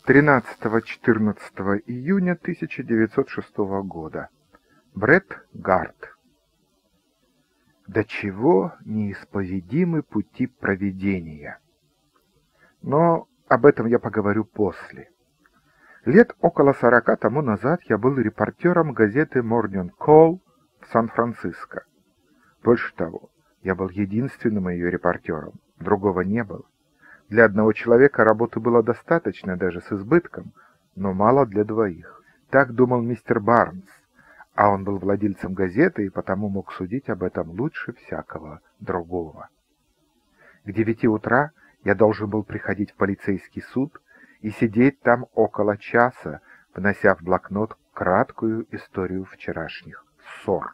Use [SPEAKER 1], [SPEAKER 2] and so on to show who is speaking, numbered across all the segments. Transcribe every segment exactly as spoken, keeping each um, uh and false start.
[SPEAKER 1] тринадцатого-четырнадцатого июня тысяча девятьсот шестого года. Брэд Гарт. До чего неисповедимы пути провидения. Но об этом я поговорю после. Лет около сорока тому назад я был репортером газеты Morning Call в Сан-Франциско. Больше того, я был единственным ее репортером, другого не было. Для одного человека работы было достаточно, даже с избытком, но мало для двоих. Так думал мистер Барнс, а он был владельцем газеты и потому мог судить об этом лучше всякого другого. К девяти утра я должен был приходить в полицейский суд и сидеть там около часа, внося в блокнот краткую историю вчерашних ссор.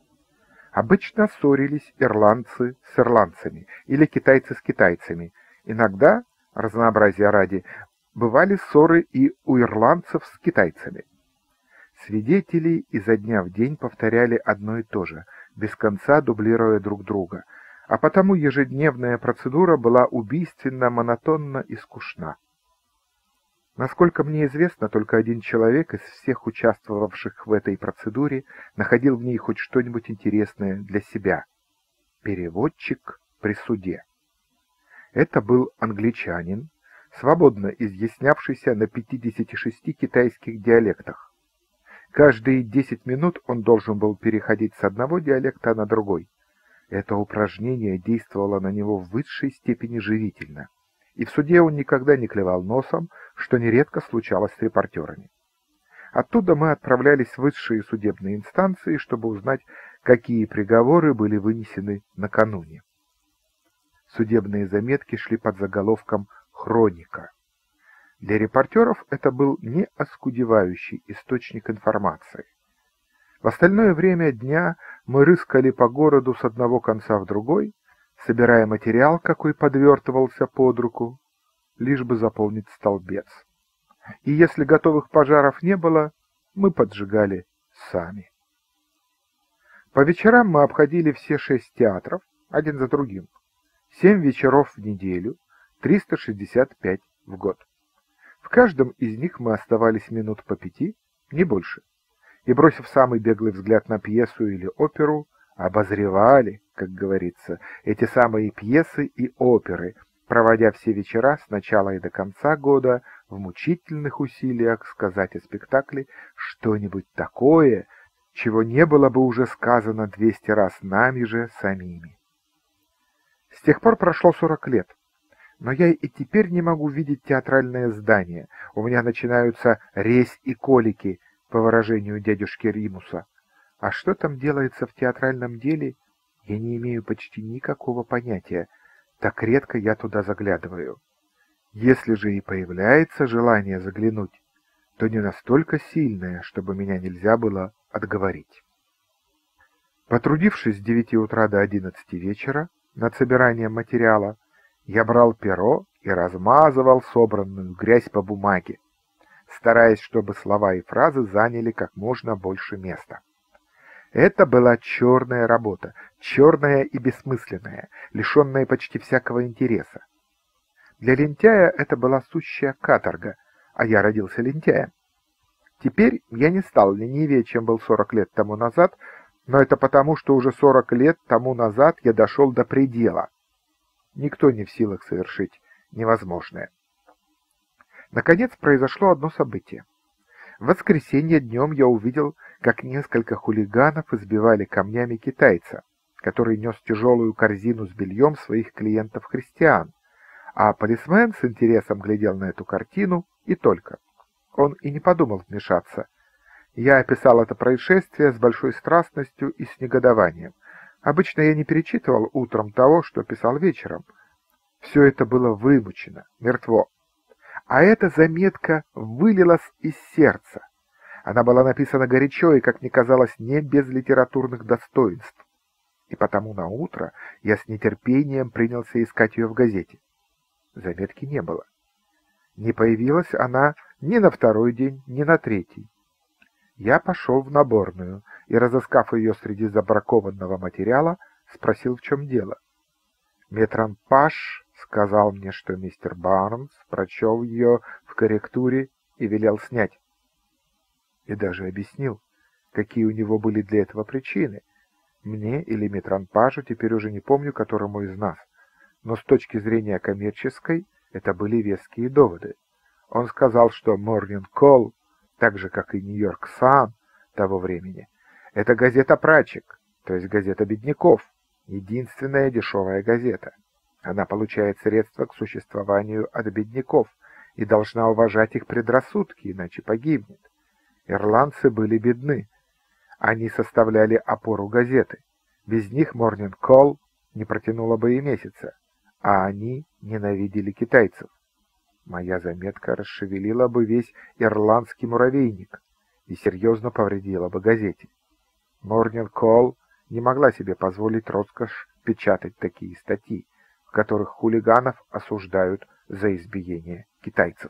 [SPEAKER 1] Обычно ссорились ирландцы с ирландцами или китайцы с китайцами. Иногда, разнообразия ради, бывали ссоры и у ирландцев с китайцами. Свидетели изо дня в день повторяли одно и то же, без конца дублируя друг друга, а потому ежедневная процедура была убийственно монотонна и скучна. Насколько мне известно, только один человек из всех участвовавших в этой процедуре находил в ней хоть что-нибудь интересное для себя — переводчик при суде. Это был англичанин, свободно изъяснявшийся на пятидесяти шести китайских диалектах. Каждые десять минут он должен был переходить с одного диалекта на другой. Это упражнение действовало на него в высшей степени живительно, и в суде он никогда не клевал носом, что нередко случалось с репортерами. Оттуда мы отправлялись в высшие судебные инстанции, чтобы узнать, какие приговоры были вынесены накануне. Судебные заметки шли под заголовком «Хроника». Для репортеров это был неоскудевающий источник информации. В остальное время дня мы рыскали по городу с одного конца в другой, собирая материал, какой подвертывался под руку, лишь бы заполнить столбец. И если готовых пожаров не было, мы поджигали сами. По вечерам мы обходили все шесть театров, один за другим. Семь вечеров в неделю, триста шестьдесят пять в год. В каждом из них мы оставались минут по пяти, не больше, и, бросив самый беглый взгляд на пьесу или оперу, обозревали, как говорится, эти самые пьесы и оперы, проводя все вечера с начала и до конца года в мучительных усилиях сказать о спектакле что-нибудь такое, чего не было бы уже сказано двести раз нами же самими. С тех пор прошло сорок лет, но я и теперь не могу видеть театральное здание. У меня начинаются резь и колики, по выражению дядюшки Римуса. А что там делается в театральном деле, я не имею почти никакого понятия, так редко я туда заглядываю. Если же и появляется желание заглянуть, то не настолько сильное, чтобы меня нельзя было отговорить. Потрудившись с девяти утра до одиннадцати вечера над собиранием материала, я брал перо и размазывал собранную грязь по бумаге, стараясь, чтобы слова и фразы заняли как можно больше места. Это была черная работа, черная и бессмысленная, лишенная почти всякого интереса. Для лентяя это была сущая каторга, а я родился лентяем. Теперь я не стал ленивее, чем был сорок лет тому назад, но это потому, что уже сорок лет тому назад я дошел до предела. Никто не в силах совершить невозможное. Наконец произошло одно событие. В воскресенье днем я увидел, как несколько хулиганов избивали камнями китайца, который нес тяжелую корзину с бельем своих клиентов-христиан, а полисмен с интересом глядел на эту картину и только. Он и не подумал вмешаться. Я описал это происшествие с большой страстностью и с негодованием. Обычно я не перечитывал утром того, что писал вечером. Все это было вымучено, мертво. А эта заметка вылилась из сердца. Она была написана горячо и, как мне казалось, не без литературных достоинств. И потому наутро я с нетерпением принялся искать ее в газете. Заметки не было. Не появилась она ни на второй день, ни на третий. Я пошел в наборную и, разыскав ее среди забракованного материала, спросил, в чем дело. Метран Паш сказал мне, что мистер Барнс прочел ее в корректуре и велел снять. И даже объяснил, какие у него были для этого причины. Мне или Митранпажу, теперь уже не помню, которому из нас. Но с точки зрения коммерческой, это были веские доводы. Он сказал, что Morning Call, так же, как и Нью-Йорк Сан того времени, это газета прачек, то есть газета бедняков, единственная дешевая газета. Она получает средства к существованию от бедняков и должна уважать их предрассудки, иначе погибнет. Ирландцы были бедны. Они составляли опору газеты. Без них Morning Call не протянула бы и месяца, а они ненавидели китайцев. Моя заметка расшевелила бы весь ирландский муравейник и серьезно повредила бы газете. Morning Call не могла себе позволить роскошь печатать такие статьи, в которых хулиганов осуждают за избиение китайцев.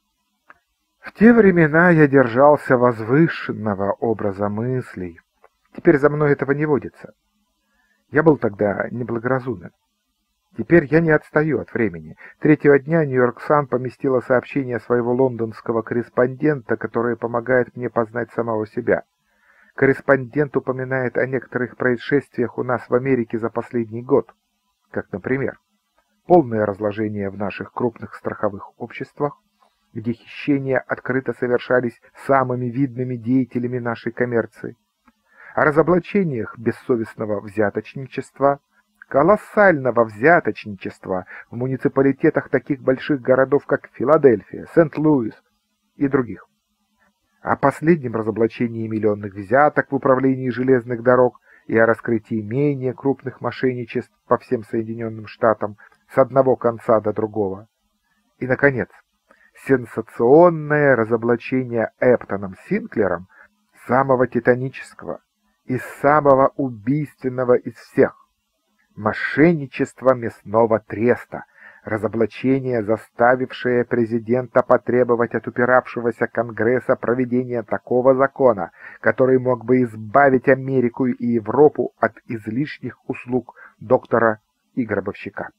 [SPEAKER 1] В те времена я держался возвышенного образа мыслей. Теперь за мной этого не водится. Я был тогда неблагоразумен. Теперь я не отстаю от времени. Третьего дня Нью-Йорк Сан поместила сообщение своего лондонского корреспондента, которое помогает мне познать самого себя. Корреспондент упоминает о некоторых происшествиях у нас в Америке за последний год, как, например, полное разложение в наших крупных страховых обществах, где хищения открыто совершались самыми видными деятелями нашей коммерции, о разоблачениях бессовестного взяточничества, колоссального взяточничества в муниципалитетах таких больших городов, как Филадельфия, Сент-Луис и других, о последнем разоблачении миллионных взяток в управлении железных дорог и о раскрытии менее крупных мошенничеств по всем Соединенным Штатам с одного конца до другого. И, наконец, сенсационное разоблачение Эптоном Синклером самого титанического и самого убийственного из всех — мошенничество мясного треста, разоблачение, заставившее президента потребовать от упиравшегося Конгресса проведения такого закона, который мог бы избавить Америку и Европу от излишних услуг доктора и гробовщика.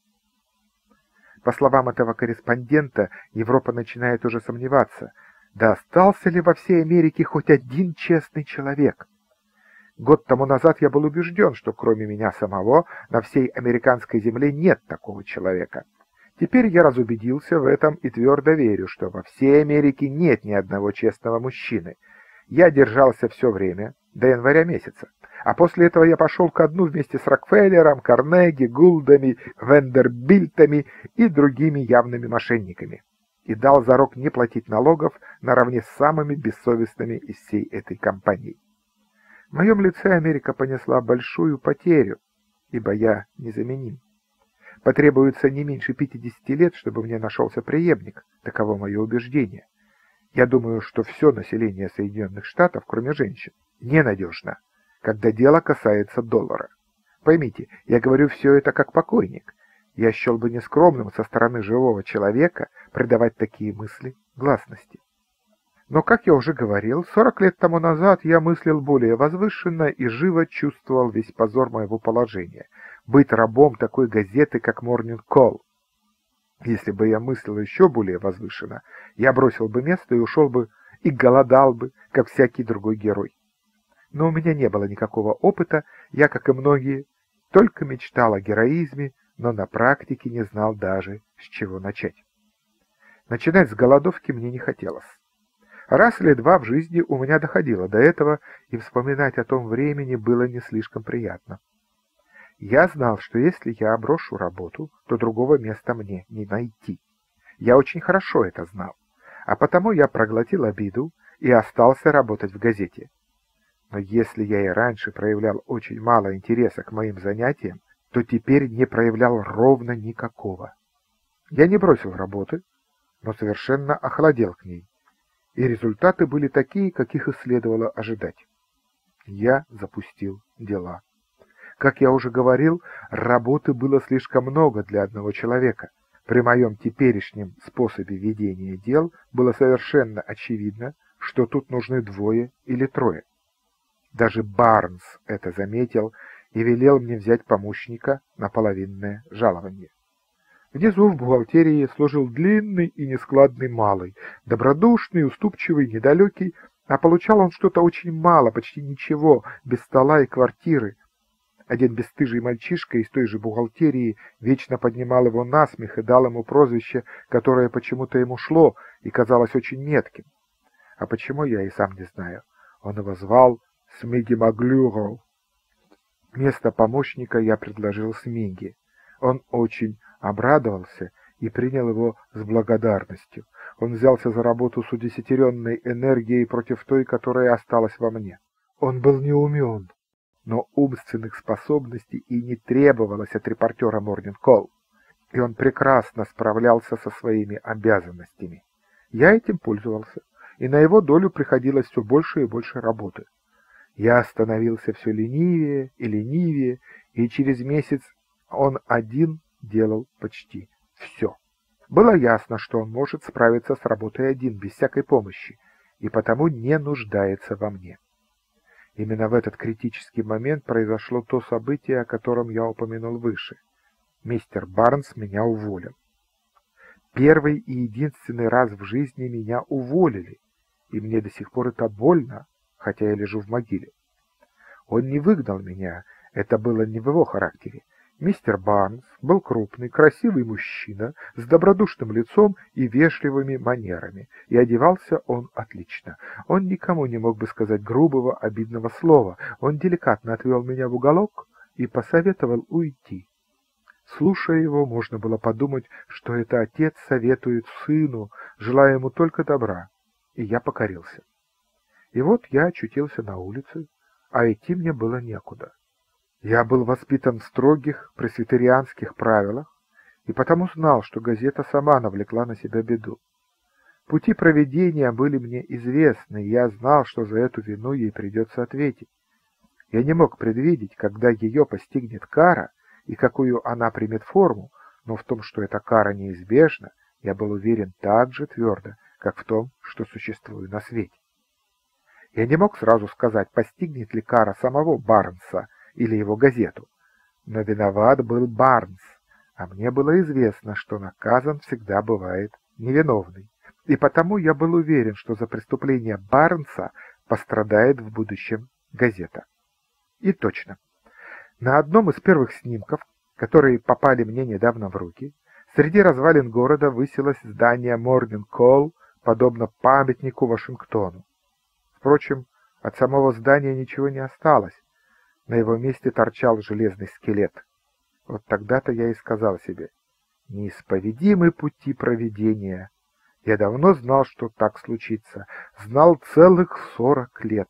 [SPEAKER 1] По словам этого корреспондента, Европа начинает уже сомневаться, да остался ли во всей Америке хоть один честный человек. Год тому назад я был убежден, что кроме меня самого на всей американской земле нет такого человека. Теперь я разубедился в этом и твердо верю, что во всей Америке нет ни одного честного мужчины. Я держался все время, до января месяца, а после этого я пошел ко дну вместе с Рокфеллером, Карнеги, Гулдами, Вендербильтами и другими явными мошенниками и дал зарок не платить налогов наравне с самыми бессовестными из всей этой компании. В моем лице Америка понесла большую потерю, ибо я незаменим. Потребуется не меньше пятидесяти лет, чтобы мне нашелся преемник, таково мое убеждение. Я думаю, что все население Соединенных Штатов, кроме женщин, ненадежно, когда дело касается доллара. Поймите, я говорю все это как покойник. Я счел бы нескромным со стороны живого человека придавать такие мысли гласности. Но, как я уже говорил, сорок лет тому назад я мыслил более возвышенно и живо чувствовал весь позор моего положения — быть рабом такой газеты, как Morning Call. Если бы я мыслил еще более возвышенно, я бросил бы место и ушел бы, и голодал бы, как всякий другой герой. Но у меня не было никакого опыта, я, как и многие, только мечтал о героизме, но на практике не знал даже, с чего начать. Начинать с голодовки мне не хотелось. Раз или два в жизни у меня доходило до этого, и вспоминать о том времени было не слишком приятно. Я знал, что если я брошу работу, то другого места мне не найти. Я очень хорошо это знал, а потому я проглотил обиду и остался работать в газете. Но если я и раньше проявлял очень мало интереса к моим занятиям, то теперь не проявлял ровно никакого. Я не бросил работы, но совершенно охладел к ней, и результаты были такие, каких и следовало ожидать. Я запустил дела. Как я уже говорил, работы было слишком много для одного человека. При моем теперешнем способе ведения дел было совершенно очевидно, что тут нужны двое или трое. Даже Барнс это заметил и велел мне взять помощника на половинное жалование. Внизу в бухгалтерии служил длинный и нескладный малый, добродушный, уступчивый, недалекий, а получал он что-то очень мало, почти ничего, без стола и квартиры. Один бесстыжий мальчишка из той же бухгалтерии вечно поднимал его насмех и дал ему прозвище, которое почему-то ему шло и казалось очень метким. А почему, я и сам не знаю. Он его звал Смиги Маглюров. Вместо помощника я предложил Смиги. Он очень обрадовался и принял его с благодарностью. Он взялся за работу с удесятеренной энергией против той, которая осталась во мне. Он был не умен, но умственных способностей и не требовалось от репортера Morning Call, и он прекрасно справлялся со своими обязанностями. Я этим пользовался, и на его долю приходилось все больше и больше работы. Я становился все ленивее и ленивее, и через месяц он один делал почти все. Было ясно, что он может справиться с работой один, без всякой помощи, и потому не нуждается во мне. Именно в этот критический момент произошло то событие, о котором я упомянул выше. Мистер Барнс меня уволил. Первый и единственный раз в жизни меня уволили, и мне до сих пор это больно, хотя я лежу в могиле. Он не выгнал меня, это было не в его характере. Мистер Барнс был крупный, красивый мужчина с добродушным лицом и вежливыми манерами, и одевался он отлично. Он никому не мог бы сказать грубого, обидного слова. Он деликатно отвел меня в уголок и посоветовал уйти. Слушая его, можно было подумать, что это отец советует сыну, желая ему только добра, и я покорился. И вот я очутился на улице, а идти мне было некуда. Я был воспитан в строгих пресвитерианских правилах и потому знал, что газета сама навлекла на себя беду. Пути провидения были мне известны, и я знал, что за эту вину ей придется ответить. Я не мог предвидеть, когда ее постигнет кара и какую она примет форму, но в том, что эта кара неизбежна, я был уверен так же твердо, как в том, что существую на свете. Я не мог сразу сказать, постигнет ли кара самого Барнса или его газету, но виноват был Барнс, а мне было известно, что наказан всегда бывает невиновный, и потому я был уверен, что за преступление Барнса пострадает в будущем газета. И точно. На одном из первых снимков, которые попали мне недавно в руки, среди развалин города высилось здание Morning Call, подобно памятнику Вашингтону. Впрочем, от самого здания ничего не осталось. На его месте торчал железный скелет. Вот тогда-то я и сказал себе: неисповедимы пути провидения. Я давно знал, что так случится. Знал целых сорок лет.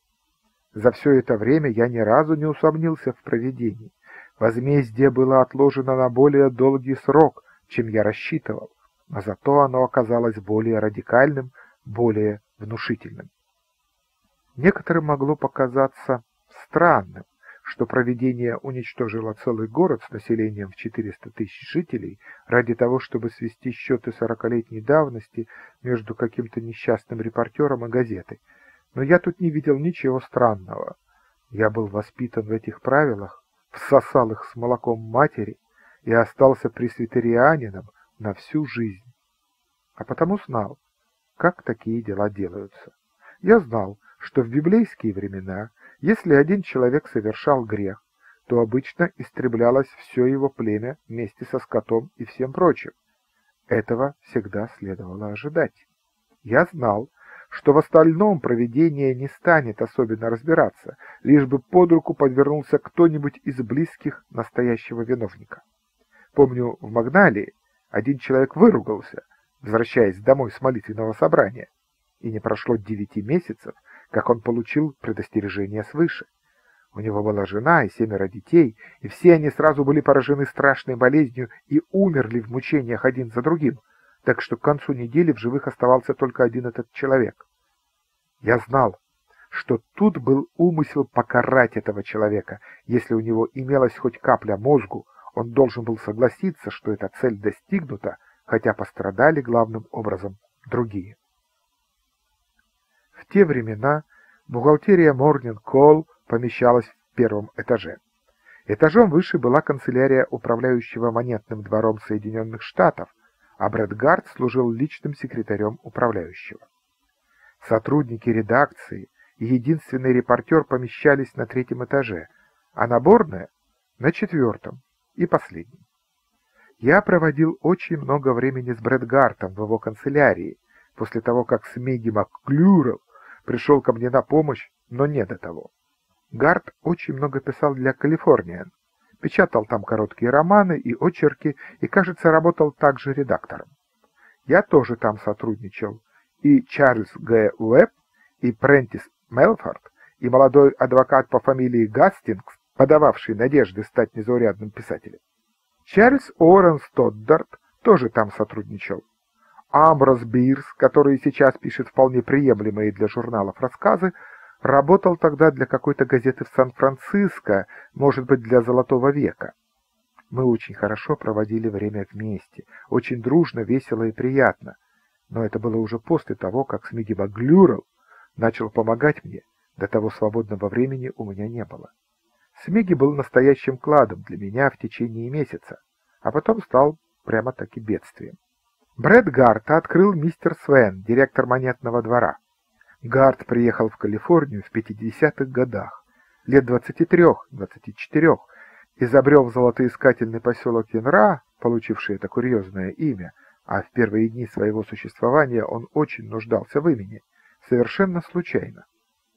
[SPEAKER 1] За все это время я ни разу не усомнился в провидении. Возмездие было отложено на более долгий срок, чем я рассчитывал, но зато оно оказалось более радикальным, более внушительным. Некоторым могло показаться странным, что провидение уничтожило целый город с населением в четыреста тысяч жителей ради того, чтобы свести счеты сорокалетней давности между каким-то несчастным репортером и газетой. Но я тут не видел ничего странного. Я был воспитан в этих правилах, всосал их с молоком матери и остался пресвитерианином на всю жизнь. А потому знал, как такие дела делаются. Я знал, что в библейские времена, если один человек совершал грех, то обычно истреблялось все его племя вместе со скотом и всем прочим. Этого всегда следовало ожидать. Я знал, что в остальном провидение не станет особенно разбираться, лишь бы под руку подвернулся кто-нибудь из близких настоящего виновника. Помню, в Магналии один человек выругался, возвращаясь домой с молитвенного собрания, и не прошло девяти месяцев, как он получил предостережение свыше. У него была жена и семеро детей, и все они сразу были поражены страшной болезнью и умерли в мучениях один за другим, так что к концу недели в живых оставался только один этот человек. Я знал, что тут был умысел покарать этого человека. Если у него имелась хоть капля мозгу, он должен был согласиться, что эта цель достигнута, хотя пострадали главным образом другие. В те времена бухгалтерия Morning Call помещалась в первом этаже. Этажом выше была канцелярия управляющего монетным двором Соединенных Штатов, а Брэд Гарт служил личным секретарем управляющего. Сотрудники редакции и единственный репортер помещались на третьем этаже, а наборная — на четвертом и последнем. Я проводил очень много времени с Брэд Гартом в его канцелярии, после того, как Смеги Маклюрел пришел ко мне на помощь, но не до того. Гарт очень много писал для «Калифорниан», печатал там короткие романы и очерки, и, кажется, работал также редактором. Я тоже там сотрудничал, и Чарльз Г. Уэбб, и Прентис Мелфорд, и молодой адвокат по фамилии Гастингс, подававший надежды стать незаурядным писателем. Чарльз Уоррен Стоддарт тоже там сотрудничал. Амброс Бирс, который сейчас пишет вполне приемлемые для журналов рассказы, работал тогда для какой-то газеты в Сан-Франциско, может быть, для «Золотого века». Мы очень хорошо проводили время вместе, очень дружно, весело и приятно. Но это было уже после того, как Смеги Маклюрел начал помогать мне, до того свободного времени у меня не было. Смеги был настоящим кладом для меня в течение месяца, а потом стал прямо-таки бедствием. Брэд Гарта открыл мистер Свен, директор монетного двора. Гарт приехал в Калифорнию в пятидесятых годах, лет двадцати трех — двадцати четырех, изобрел золотоискательный поселок Янра, получивший это курьезное имя, а в первые дни своего существования он очень нуждался в имени, совершенно случайно.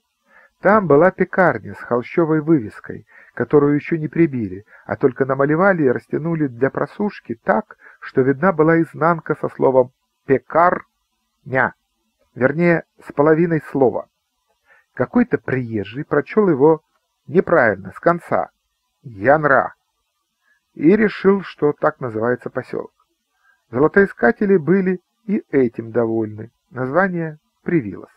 [SPEAKER 1] Там была пекарня с холщовой вывеской, которую еще не прибили, а только намалевали и растянули для просушки так, что видна была изнанка со словом «пекар-ня», вернее, с половиной слова. Какой-то приезжий прочел его неправильно, с конца, «Янра», и решил, что так называется поселок. Золотоискатели были и этим довольны, название привилось.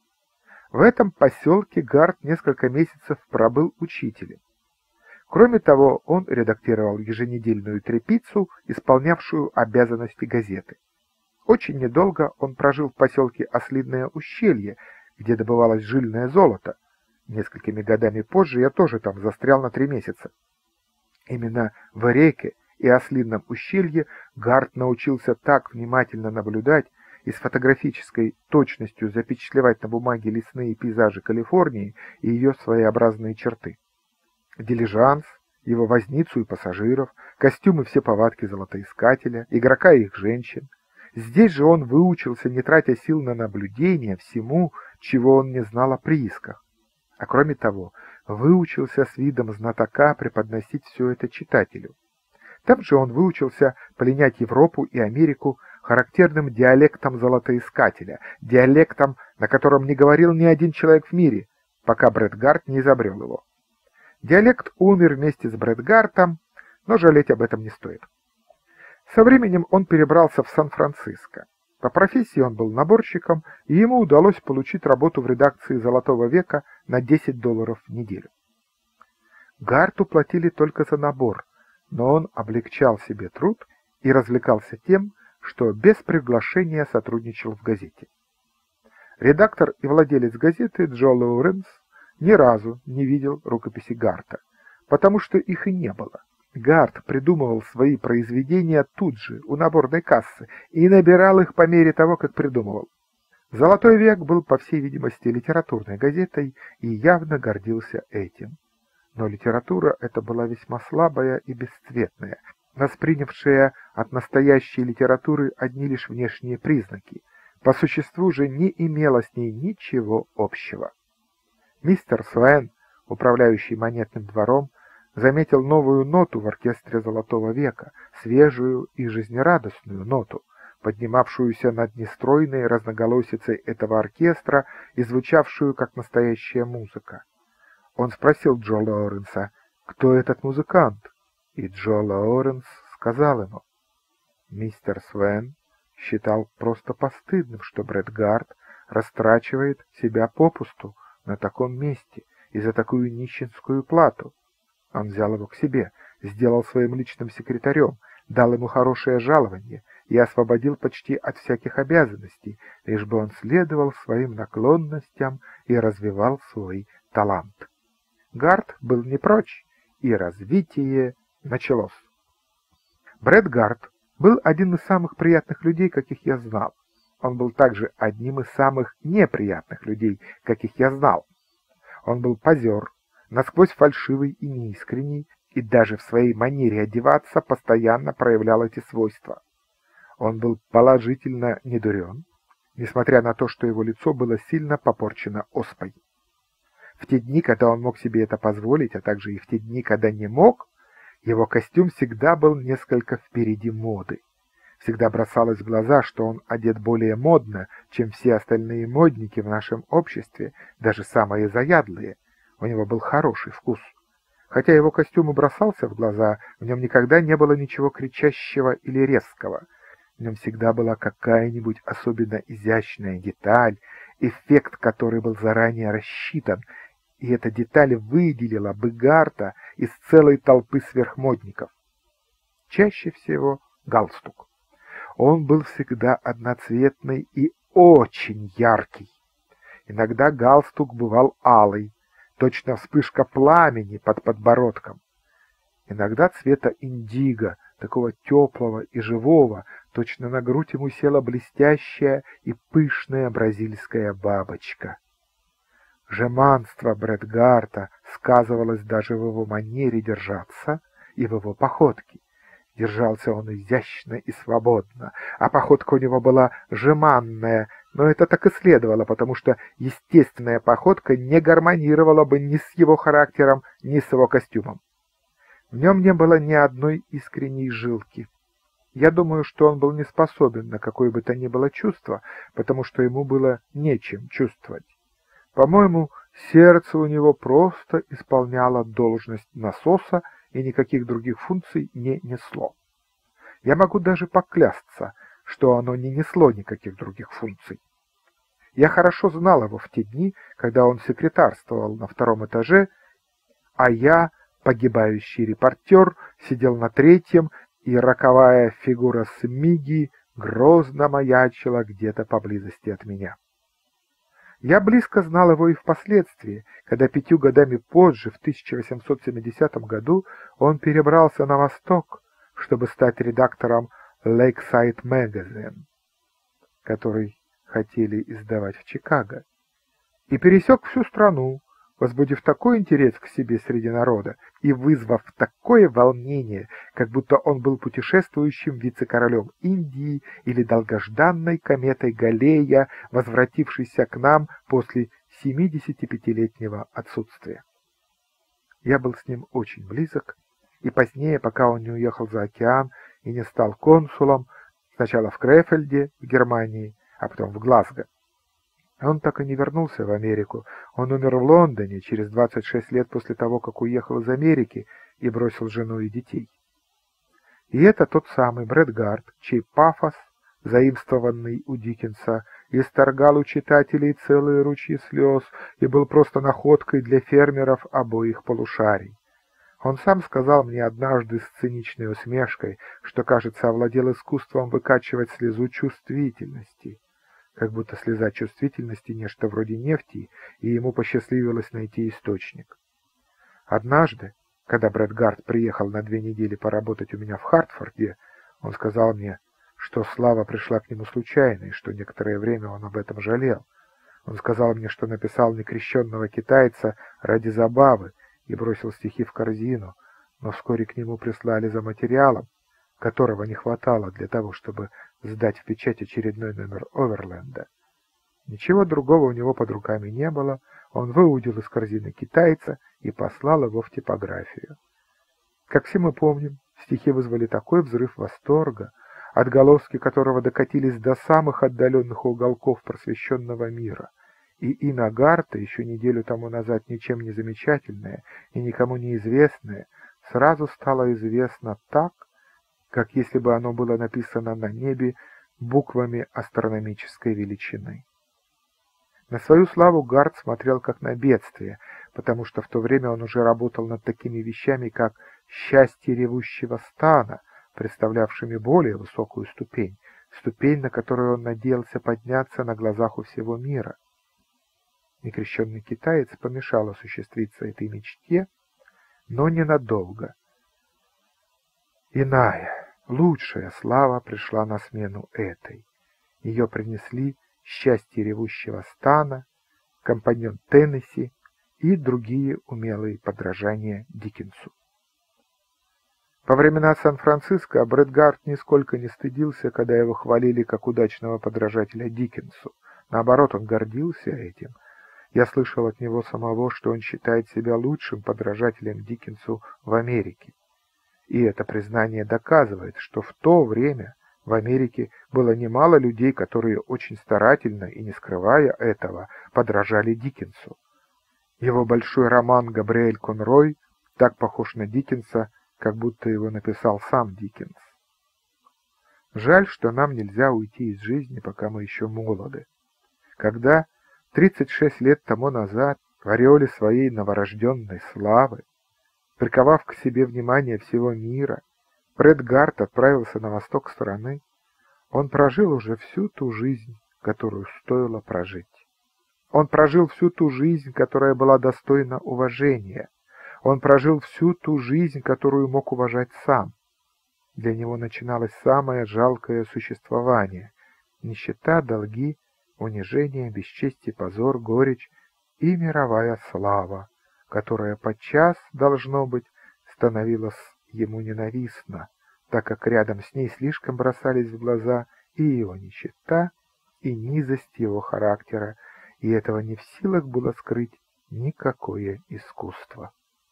[SPEAKER 1] В этом поселке Гарт несколько месяцев пробыл учителем. Кроме того, он редактировал еженедельную трепицу, исполнявшую обязанности газеты. Очень недолго он прожил в поселке Ослиное ущелье, где добывалось жильное золото. Несколькими годами позже я тоже там застрял на три месяца. Именно в реке и Ослином ущелье Гарт научился так внимательно наблюдать и с фотографической точностью запечатлевать на бумаге лесные пейзажи Калифорнии и ее своеобразные черты. Дилижанс, его возницу и пассажиров, костюмы, все повадки золотоискателя, игрока и их женщин. Здесь же он выучился, не тратя сил на наблюдение, всему, чего он не знал о приисках. А кроме того, выучился с видом знатока преподносить все это читателю. Там же он выучился пленять Европу и Америку характерным диалектом золотоискателя, диалектом, на котором не говорил ни один человек в мире, пока Брэд Гарт не изобрел его. Диалект умер вместе с Брэд Гартом, но жалеть об этом не стоит. Со временем он перебрался в Сан-Франциско. По профессии он был наборщиком, и ему удалось получить работу в редакции «Золотого века» на десять долларов в неделю. Гарту платили только за набор, но он облегчал себе труд и развлекался тем, что без приглашения сотрудничал в газете. Редактор и владелец газеты Джо Лоуренс ни разу не видел рукописи Гарта, потому что их и не было. Гарт придумывал свои произведения тут же, у наборной кассы, и набирал их по мере того, как придумывал. «Золотой век» был, по всей видимости, литературной газетой и явно гордился этим. Но литература эта была весьма слабая и бесцветная, воспринявшая от настоящей литературы одни лишь внешние признаки, по существу же не имела с ней ничего общего. Мистер Свен, управляющий монетным двором, заметил новую ноту в оркестре «Золотого века», свежую и жизнерадостную ноту, поднимавшуюся над нестройной разноголосицей этого оркестра и звучавшую как настоящая музыка. Он спросил Джо Лоуренса, кто этот музыкант, и Джо Лоуренс сказал ему. Мистер Свен считал просто постыдным, что Брэд Гарт растрачивает себя попусту на таком месте и за такую нищенскую плату. Он взял его к себе, сделал своим личным секретарем, дал ему хорошее жалование и освободил почти от всяких обязанностей, лишь бы он следовал своим наклонностям и развивал свой талант. Гарт был не прочь, и развитие началось. Брэд Гарт был один из самых приятных людей, каких я знал. Он был также одним из самых неприятных людей, каких я знал. Он был позер, насквозь фальшивый и неискренний, и даже в своей манере одеваться постоянно проявлял эти свойства. Он был положительно недурен, несмотря на то, что его лицо было сильно попорчено оспой. В те дни, когда он мог себе это позволить, а также и в те дни, когда не мог, его костюм всегда был несколько впереди моды. Всегда бросалось в глаза, что он одет более модно, чем все остальные модники в нашем обществе, даже самые заядлые. У него был хороший вкус. Хотя его костюм и бросался в глаза, в нем никогда не было ничего кричащего или резкого. В нем всегда была какая-нибудь особенно изящная деталь, эффект, который был заранее рассчитан, и эта деталь выделила бы Гарта из целой толпы сверхмодников. Чаще всего галстук. Он был всегда одноцветный и очень яркий. Иногда галстук бывал алый, точно вспышка пламени под подбородком. Иногда цвета индиго, такого теплого и живого, точно на грудь ему села блестящая и пышная бразильская бабочка. Жеманство Брэд Гарта сказывалось даже в его манере держаться и в его походке. Держался он изящно и свободно, а походка у него была жеманная, но это так и следовало, потому что естественная походка не гармонировала бы ни с его характером, ни с его костюмом. В нем не было ни одной искренней жилки. Я думаю, что он был не способен на какое бы то ни было чувство, потому что ему было нечем чувствовать. По-моему, сердце у него просто исполняло должность насоса и никаких других функций не несло. Я могу даже поклясться, что оно не несло никаких других функций. Я хорошо знал его в те дни, когда он секретарствовал на втором этаже, а я, погибающий репортер, сидел на третьем, и роковая фигура Смиги грозно маячила где-то поблизости от меня. Я близко знал его и впоследствии, когда пятью годами позже, в тысяча восемьсот семидесятом году, он перебрался на восток, чтобы стать редактором Lakeside Magazine, который хотели издавать в Чикаго, и пересек всю страну, возбудив такой интерес к себе среди народа и вызвав такое волнение, как будто он был путешествующим вице-королем Индии или долгожданной кометой Галлея, возвратившейся к нам после семидесятипятилетнего отсутствия. Я был с ним очень близок, и позднее, пока он не уехал за океан и не стал консулом, сначала в Крефельде, в Германии, а потом в Глазго. Он так и не вернулся в Америку. Он умер в Лондоне через двадцать шесть лет после того, как уехал из Америки и бросил жену и детей. И это тот самый Брэд Гарт, чей пафос, заимствованный у Диккенса, исторгал у читателей целые ручьи слез и был просто находкой для фермеров обоих полушарий. Он сам сказал мне однажды с циничной усмешкой, что, кажется, овладел искусством выкачивать слезу чувствительности. Как будто слеза чувствительности нечто вроде нефти, и ему посчастливилось найти источник. Однажды, когда Брэд Гарт приехал на две недели поработать у меня в Хартфорде, он сказал мне, что слава пришла к нему случайно, и что некоторое время он об этом жалел. Он сказал мне, что написал некрещенного китайца ради забавы и бросил стихи в корзину, но вскоре к нему прислали за материалом, которого не хватало для того, чтобы сдать в печать очередной номер Оверленда. Ничего другого у него под руками не было, он выудил из корзины китайца и послал его в типографию. Как все мы помним, стихи вызвали такой взрыв восторга, отголоски которого докатились до самых отдаленных уголков просвещенного мира, и имя Гарта, еще неделю тому назад ничем не замечательное и никому не известное, сразу стало известно так, как если бы оно было написано на небе буквами астрономической величины. На свою славу Гарт смотрел как на бедствие, потому что в то время он уже работал над такими вещами, как «Счастье ревущего стана», представлявшими более высокую ступень, ступень, на которую он надеялся подняться на глазах у всего мира. Некрещенный китаец помешал осуществиться этой мечте, но ненадолго. Иная, лучшая слава пришла на смену этой. Ее принесли «Счастье ревущего стана», «Компаньон Теннесси» и другие умелые подражания Диккенсу. Во времена Сан-Франциско Брэд Гарт нисколько не стыдился, когда его хвалили как удачного подражателя Диккенсу. Наоборот, он гордился этим. Я слышал от него самого, что он считает себя лучшим подражателем Диккенсу в Америке. И это признание доказывает, что в то время в Америке было немало людей, которые очень старательно и не скрывая этого подражали Диккенсу. Его большой роман «Габриэль Конрой» так похож на Диккенса, как будто его написал сам Диккенс. Жаль, что нам нельзя уйти из жизни, пока мы еще молоды. Когда тридцать шесть лет тому назад, в ореоле своей новорожденной славы, приковав к себе внимание всего мира, Брэд Гарт отправился на восток страны, он прожил уже всю ту жизнь, которую стоило прожить. Он прожил всю ту жизнь, которая была достойна уважения. Он прожил всю ту жизнь, которую мог уважать сам. Для него начиналось самое жалкое существование — нищета, долги, унижение, бесчестие, позор, горечь и мировая слава, которая подчас, должно быть, становилась ему ненавистна, так как рядом с ней слишком бросались в глаза и его нищета, и низость его характера, и этого не в силах было скрыть никакое искусство.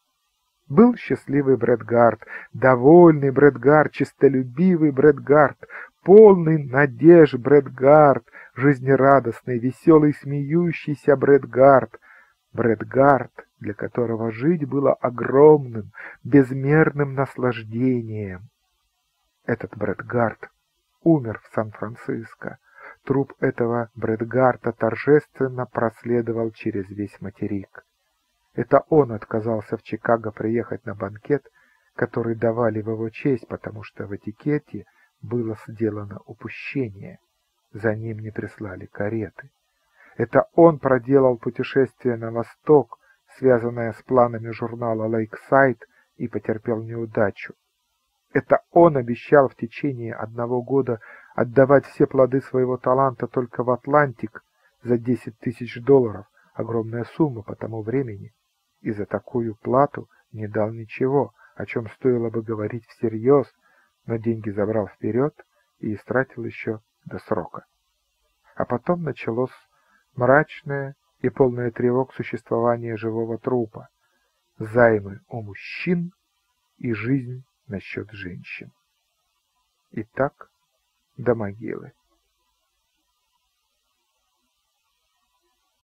[SPEAKER 1] Был счастливый Брэд Гарт, довольный Брэд Гарт, честолюбивый Брэд Гарт, полный надежд Брэд Гарт, жизнерадостный, веселый, смеющийся Брэд Гарт, Брэд Гарт, для которого жить было огромным, безмерным наслаждением. Этот Брэд Гарт умер в Сан-Франциско. Труп этого Брэд Гарта торжественно проследовал через весь материк. Это он отказался в Чикаго приехать на банкет, который давали в его честь, потому что в этикете было сделано упущение. За ним не прислали кареты. Это он проделал путешествие на восток, связанное с планами журнала «Лейксайд», и потерпел неудачу. Это он обещал в течение одного года отдавать все плоды своего таланта только в Атлантик за десять тысяч долларов, огромная сумма по тому времени, и за такую плату не дал ничего, о чем стоило бы говорить всерьез, но деньги забрал вперед и истратил еще до срока. А потом началось мрачное и полное тревог существование живого трупа, займы у мужчин и жизнь насчет женщин. И так до могилы.